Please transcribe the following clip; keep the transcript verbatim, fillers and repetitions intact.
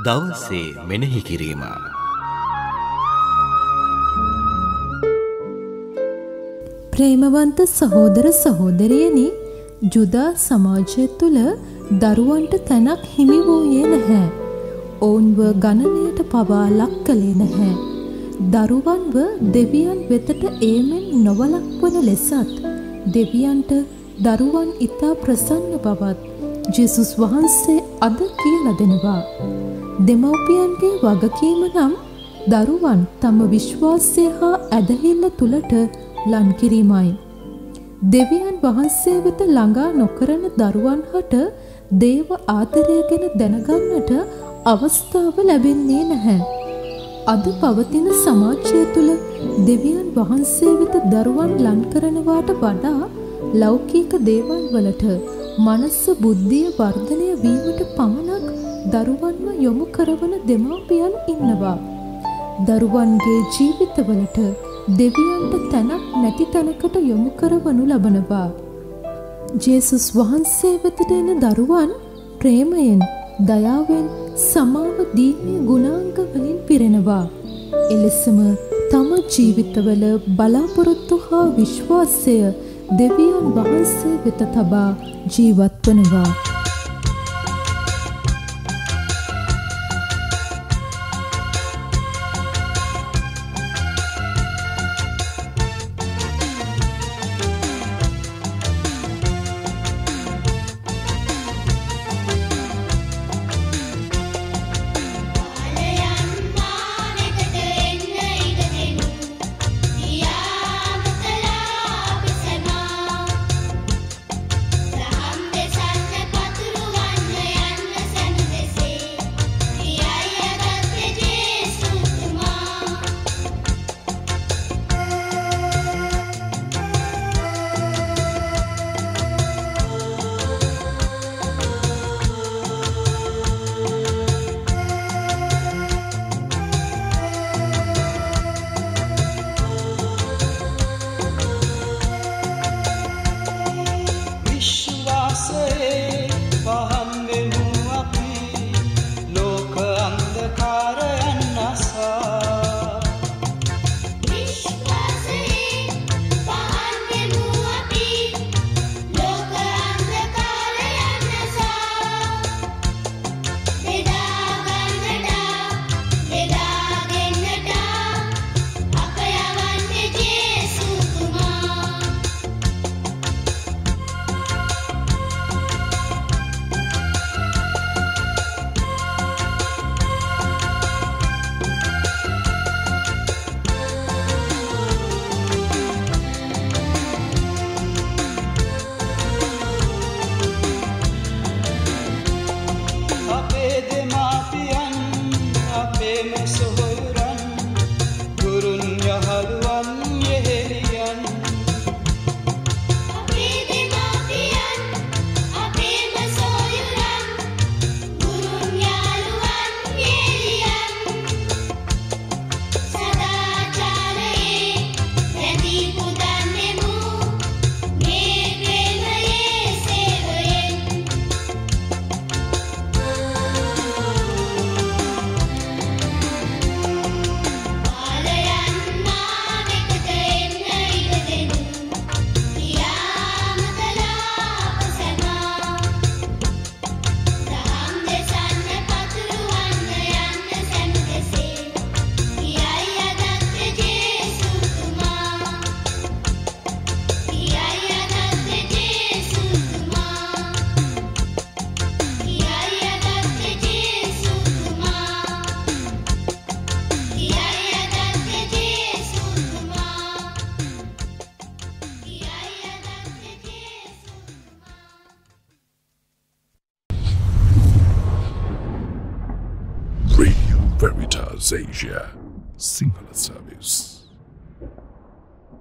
දවසේ මෙනෙහි කිරීම. ප්‍රේමවන්ත සහෝදර සහෝදරියනි, ජුදා සමාජය තුළ දරුවන්ට තැනක් හිමි වූයේ නැහැ. ඔවුන්ව ගණනයට පවා ලක් කළේ නැහැ. දරුවන්ව දෙවියන් වෙතට ඒමෙන් නොවලක්වන ලෙසත් දෙවියන්ට දරුවන් ඉතා ප්‍රසන්න බවත් ජේසුස් වහන්සේ අද කියලා දෙනවා. දෙමව්පියන්ගේ වගකීම නම් දරුවන් තම විශ්වාසය හා ඇදහිල්ල තුළට ලන් කිරීමයි. දෙවියන් වහන්සේ වෙත ළඟා නොකරන දරුවන් හට දේව ආදරය ගැන දැනගන්නට අවස්ථාව ලැබෙන්නේ නැහැ. අද පවතින සමාජය තුළ දෙවියන් වහන්සේ වෙත දරුවන් ලන් කරනවාට වඩා ලෞකික දේවල් වලට මනස බුද්ධිය වර්ධනය වීමට පමණක් දරුවන්ව යොමු කරවන දෙමාපියන් ඉන්නවා. දරුවන්ගේ ජීවිතවලට දෙවියන්ට තැනක් නැති තැනකට යොමු කරවනු ලබනවා. ජේසුස් වහන්සේ වෙතට එන දරුවන් ප්‍රේමයෙන්, දයාවෙන්, සමාව දීමේ ගුණාංග වලින් පිරෙනවා. එලෙසම තම ජීවිතවල බලාපොරොත්තු හා විශ්වාසය දෙවියන් වහන්සේ වෙත තබා ජීවත් වනවා. Radio Veritas Asia Sinhala Service.